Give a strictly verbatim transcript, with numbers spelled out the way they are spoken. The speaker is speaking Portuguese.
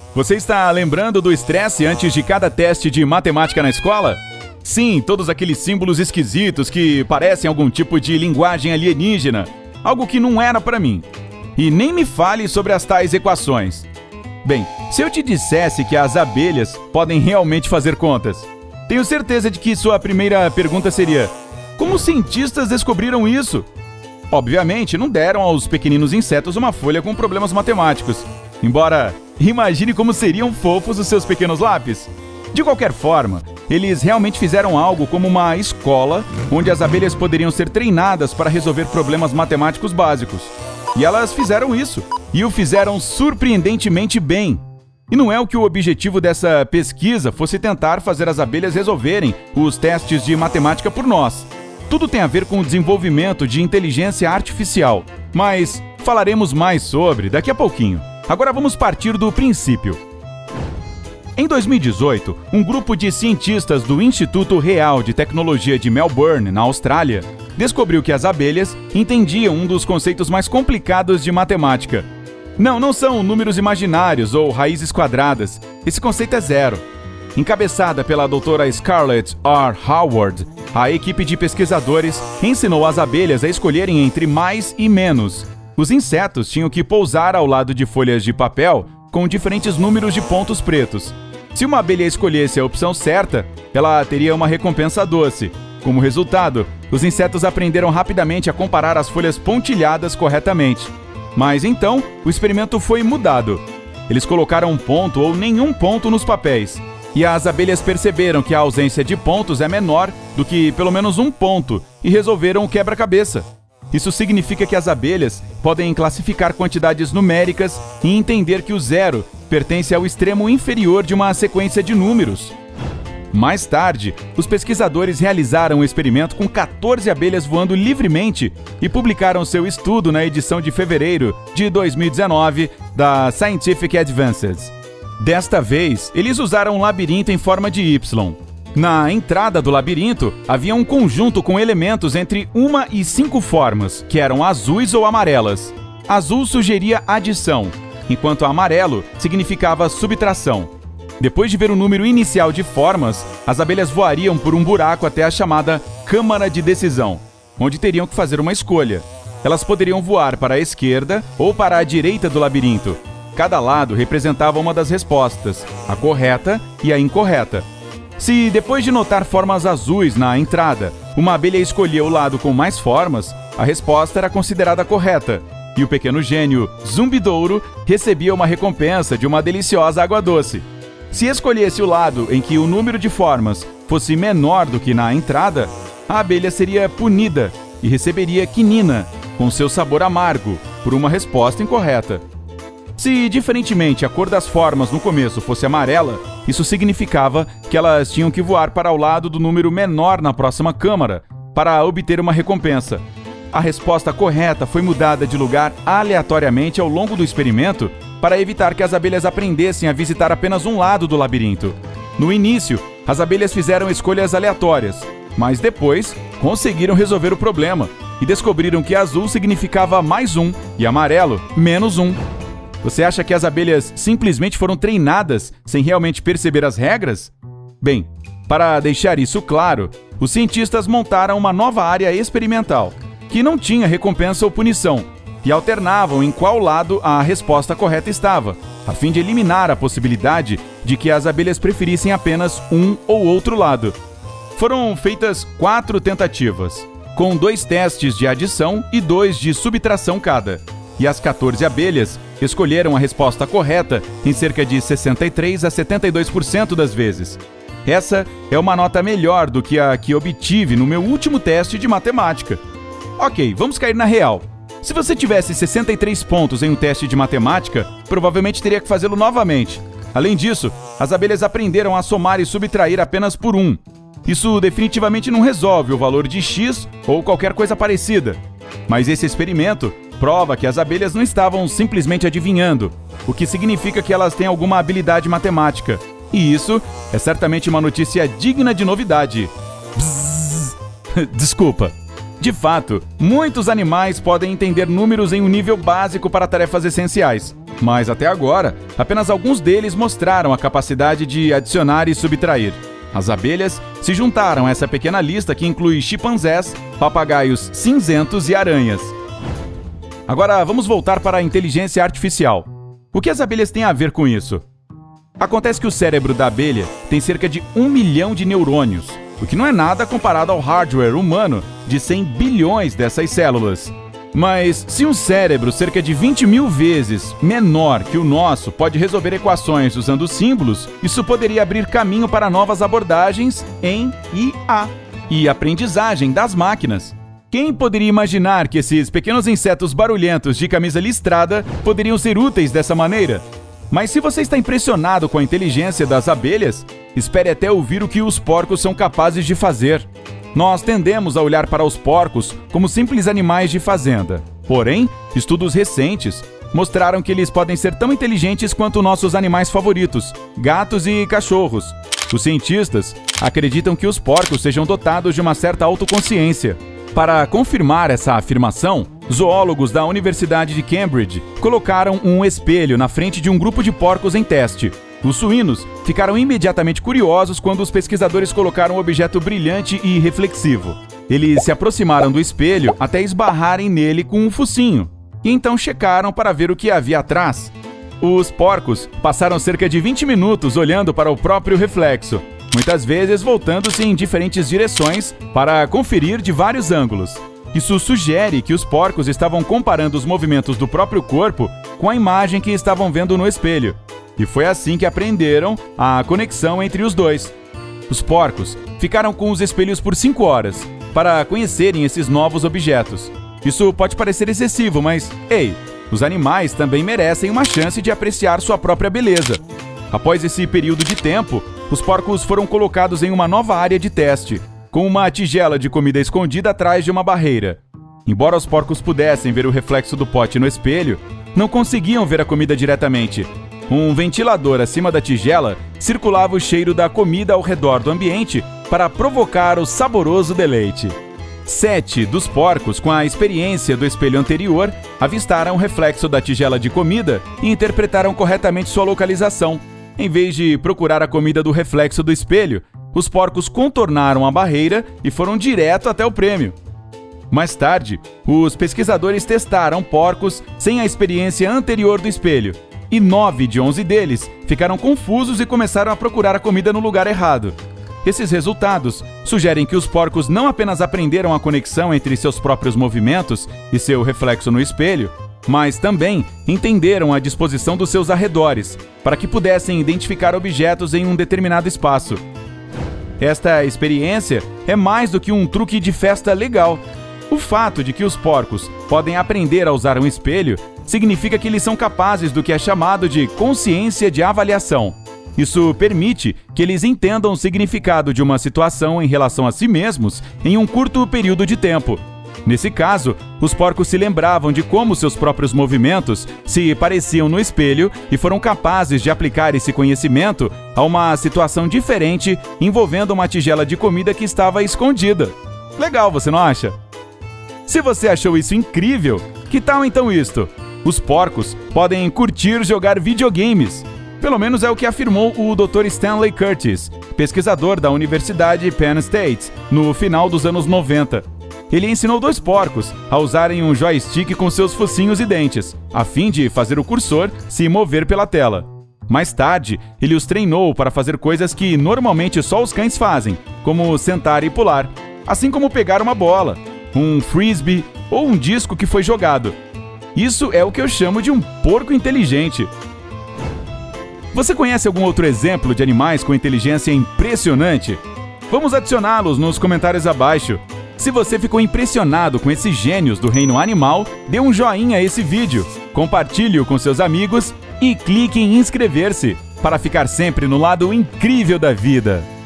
Você está lembrando do estresse antes de cada teste de matemática na escola? Sim, todos aqueles símbolos esquisitos que parecem algum tipo de linguagem alienígena. Algo que não era para mim. E nem me fale sobre as tais equações. Bem, se eu te dissesse que as abelhas podem realmente fazer contas, tenho certeza de que sua primeira pergunta seria: como os cientistas descobriram isso? Obviamente, não deram aos pequeninos insetos uma folha com problemas matemáticos. Embora, imagine como seriam fofos os seus pequenos lápis. De qualquer forma, eles realmente fizeram algo como uma escola onde as abelhas poderiam ser treinadas para resolver problemas matemáticos básicos. E elas fizeram isso, e o fizeram surpreendentemente bem. E não é o que o objetivo dessa pesquisa fosse tentar fazer as abelhas resolverem os testes de matemática por nós. Tudo tem a ver com o desenvolvimento de inteligência artificial, mas falaremos mais sobre daqui a pouquinho. Agora vamos partir do princípio. Em dois mil e dezoito, um grupo de cientistas do Instituto Real de Tecnologia de Melbourne, na Austrália, descobriu que as abelhas entendiam um dos conceitos mais complicados de matemática. Não, não são números imaginários ou raízes quadradas. Esse conceito é zero. Encabeçada pela doutora Scarlett R. Howard, a equipe de pesquisadores ensinou as abelhas a escolherem entre mais e menos. Os insetos tinham que pousar ao lado de folhas de papel com diferentes números de pontos pretos. Se uma abelha escolhesse a opção certa, ela teria uma recompensa doce. Como resultado, os insetos aprenderam rapidamente a comparar as folhas pontilhadas corretamente. Mas então, o experimento foi mudado. Eles colocaram um ponto ou nenhum ponto nos papéis. E as abelhas perceberam que a ausência de pontos é menor do que pelo menos um ponto e resolveram o quebra-cabeça. Isso significa que as abelhas podem classificar quantidades numéricas e entender que o zero pertence ao extremo inferior de uma sequência de números. Mais tarde, os pesquisadores realizaram um experimento com quatorze abelhas voando livremente e publicaram seu estudo na edição de fevereiro de dois mil e dezenove da Scientific Advances. Desta vez, eles usaram um labirinto em forma de Y. Na entrada do labirinto, havia um conjunto com elementos entre uma e cinco formas, que eram azuis ou amarelas. Azul sugeria adição, enquanto amarelo significava subtração. Depois de ver o número inicial de formas, as abelhas voariam por um buraco até a chamada câmara de decisão, onde teriam que fazer uma escolha. Elas poderiam voar para a esquerda ou para a direita do labirinto. Cada lado representava uma das respostas, a correta e a incorreta. Se, depois de notar formas azuis na entrada, uma abelha escolhia o lado com mais formas, a resposta era considerada correta, e o pequeno gênio Zumbidouro recebia uma recompensa de uma deliciosa água doce. Se escolhesse o lado em que o número de formas fosse menor do que na entrada, a abelha seria punida e receberia quinina, com seu sabor amargo, por uma resposta incorreta. Se, diferentemente, a cor das formas no começo fosse amarela, isso significava que elas tinham que voar para o lado do número menor na próxima câmara para obter uma recompensa. A resposta correta foi mudada de lugar aleatoriamente ao longo do experimento para evitar que as abelhas aprendessem a visitar apenas um lado do labirinto. No início, as abelhas fizeram escolhas aleatórias, mas depois conseguiram resolver o problema e descobriram que azul significava mais um e amarelo menos um. Você acha que as abelhas simplesmente foram treinadas sem realmente perceber as regras? Bem, para deixar isso claro, os cientistas montaram uma nova área experimental, que não tinha recompensa ou punição, e alternavam em qual lado a resposta correta estava, a fim de eliminar a possibilidade de que as abelhas preferissem apenas um ou outro lado. Foram feitas quatro tentativas, com dois testes de adição e dois de subtração cada. E as quatorze abelhas escolheram a resposta correta em cerca de sessenta e três a setenta e dois por cento das vezes. Essa é uma nota melhor do que a que obtive no meu último teste de matemática. Ok, vamos cair na real. Se você tivesse sessenta e três pontos em um teste de matemática, provavelmente teria que fazê-lo novamente. Além disso, as abelhas aprenderam a somar e subtrair apenas por um. Isso definitivamente não resolve o valor de x ou qualquer coisa parecida. Mas esse experimento prova que as abelhas não estavam simplesmente adivinhando, o que significa que elas têm alguma habilidade matemática. E isso é certamente uma notícia digna de novidade. Bzzz. Desculpa. De fato, muitos animais podem entender números em um nível básico para tarefas essenciais. Mas até agora, apenas alguns deles mostraram a capacidade de adicionar e subtrair. As abelhas se juntaram a essa pequena lista que inclui chimpanzés, papagaios cinzentos e aranhas. Agora vamos voltar para a inteligência artificial. O que as abelhas têm a ver com isso? Acontece que o cérebro da abelha tem cerca de um milhão de neurônios, o que não é nada comparado ao hardware humano de cem bilhões dessas células. Mas se um cérebro cerca de vinte mil vezes menor que o nosso pode resolver equações usando símbolos, isso poderia abrir caminho para novas abordagens em I A e aprendizagem das máquinas. Quem poderia imaginar que esses pequenos insetos barulhentos de camisa listrada poderiam ser úteis dessa maneira? Mas se você está impressionado com a inteligência das abelhas, espere até ouvir o que os porcos são capazes de fazer. Nós tendemos a olhar para os porcos como simples animais de fazenda. Porém, estudos recentes mostraram que eles podem ser tão inteligentes quanto nossos animais favoritos, gatos e cachorros. Os cientistas acreditam que os porcos sejam dotados de uma certa autoconsciência. Para confirmar essa afirmação, zoólogos da Universidade de Cambridge colocaram um espelho na frente de um grupo de porcos em teste. Os suínos ficaram imediatamente curiosos quando os pesquisadores colocaram um objeto brilhante e reflexivo. Eles se aproximaram do espelho até esbarrarem nele com um focinho, e então checaram para ver o que havia atrás. Os porcos passaram cerca de vinte minutos olhando para o próprio reflexo, muitas vezes voltando-se em diferentes direções para conferir de vários ângulos. Isso sugere que os porcos estavam comparando os movimentos do próprio corpo com a imagem que estavam vendo no espelho. E foi assim que aprenderam a conexão entre os dois. Os porcos ficaram com os espelhos por cinco horas para conhecerem esses novos objetos. Isso pode parecer excessivo, mas, ei, os animais também merecem uma chance de apreciar sua própria beleza. Após esse período de tempo, os porcos foram colocados em uma nova área de teste, com uma tigela de comida escondida atrás de uma barreira. Embora os porcos pudessem ver o reflexo do pote no espelho, não conseguiam ver a comida diretamente. Um ventilador acima da tigela circulava o cheiro da comida ao redor do ambiente para provocar o saboroso deleite. Sete dos porcos, com a experiência do espelho anterior, avistaram o reflexo da tigela de comida e interpretaram corretamente sua localização. Em vez de procurar a comida do reflexo do espelho, os porcos contornaram a barreira e foram direto até o prêmio. Mais tarde, os pesquisadores testaram porcos sem a experiência anterior do espelho, e nove de onze deles ficaram confusos e começaram a procurar a comida no lugar errado. Esses resultados sugerem que os porcos não apenas aprenderam a conexão entre seus próprios movimentos e seu reflexo no espelho, mas também entenderam a disposição dos seus arredores, para que pudessem identificar objetos em um determinado espaço. Esta experiência é mais do que um truque de festa legal. O fato de que os porcos podem aprender a usar um espelho significa que eles são capazes do que é chamado de consciência de avaliação. Isso permite que eles entendam o significado de uma situação em relação a si mesmos em um curto período de tempo. Nesse caso, os porcos se lembravam de como seus próprios movimentos se pareciam no espelho e foram capazes de aplicar esse conhecimento a uma situação diferente envolvendo uma tigela de comida que estava escondida. Legal, você não acha? Se você achou isso incrível, que tal então isto? Os porcos podem curtir jogar videogames. Pelo menos é o que afirmou o doutor Stanley Curtis, pesquisador da Universidade Penn State, no final dos anos noventa. Ele ensinou dois porcos a usarem um joystick com seus focinhos e dentes, a fim de fazer o cursor se mover pela tela. Mais tarde, ele os treinou para fazer coisas que normalmente só os cães fazem, como sentar e pular, assim como pegar uma bola, um frisbee ou um disco que foi jogado. Isso é o que eu chamo de um porco inteligente. Você conhece algum outro exemplo de animais com inteligência impressionante? Vamos adicioná-los nos comentários abaixo. Se você ficou impressionado com esses gênios do reino animal, dê um joinha a esse vídeo, compartilhe-o com seus amigos e clique em inscrever-se para ficar sempre no lado incrível da vida.